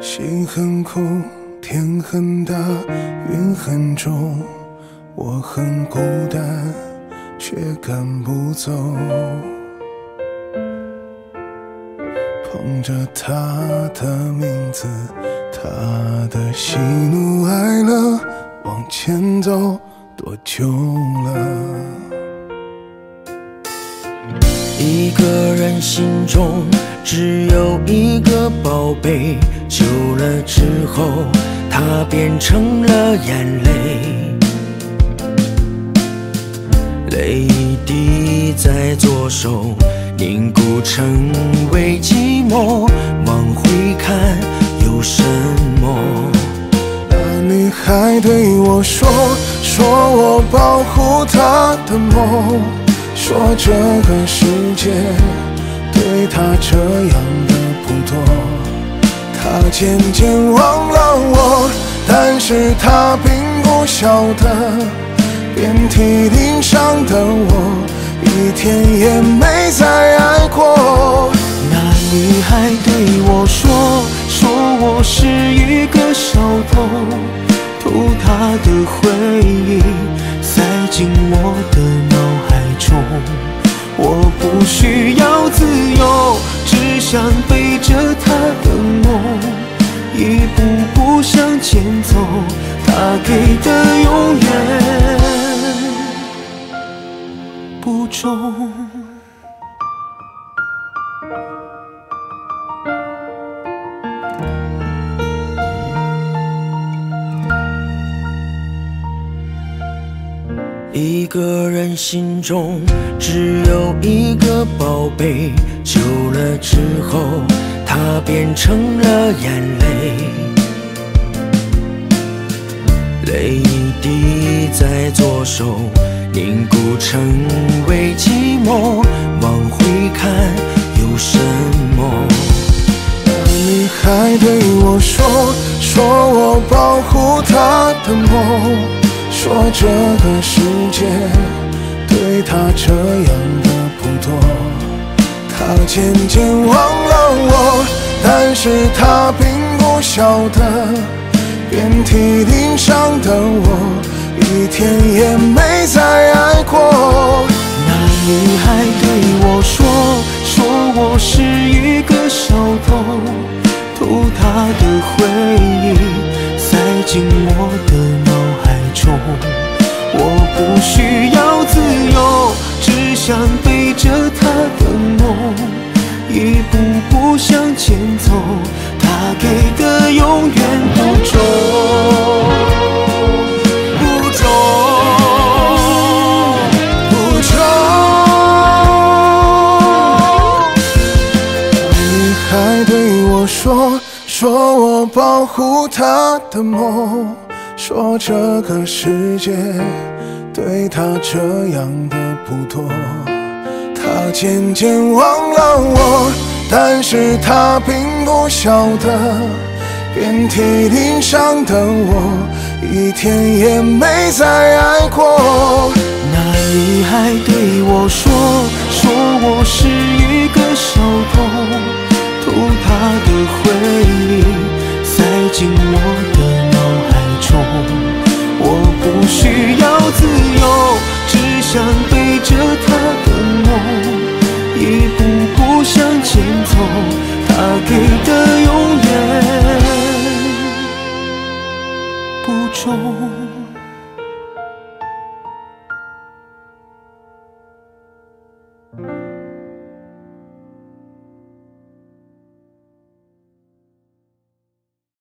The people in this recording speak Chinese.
心很苦，天很大，云很重，我很孤单，却赶不走。捧着他的名字，他的喜怒哀乐，往前走多久了？ 一个人心中只有一个宝贝，久了之后，它变成了眼泪，泪滴在左手，凝固成为寂寞。往回看，有什么？ 那女孩对我说，我保护她的梦，说这个世界对她这样的不多。她渐渐忘了我，但是她并不晓得，遍体鳞伤的我，一天也没再爱过。 那女孩对我说我是一个小偷，偷她的回忆，塞进我的脑海中。我不需要自由，只想背着她的梦，一步步向前走，她给的永远不重。一个人心中只有一个宝贝，久了之后，它变成了眼泪，泪滴在左手，凝固成为寂寞。往回看，有什么？ 那女孩对我说我保护她的梦，说这个世界对她这样的不多。她渐渐忘了我，但是她并不晓得，遍体鳞伤的我，一天也没再爱过。 那女孩对我说我是一个小偷，偷她的回忆，塞进我的脑海中。我不需要自由，只想背着她的梦，一步步向前走，她给的永远不重，不重， 不重。女孩对我说我保护她的梦，说这个世界对她这样的不多。她渐渐忘了我，但是她并不晓得，遍体鳞伤的我，一天也没再爱过。 那女孩对我说我是一个小偷，偷她的回忆，塞进我的脑海中。我不需要自由，只想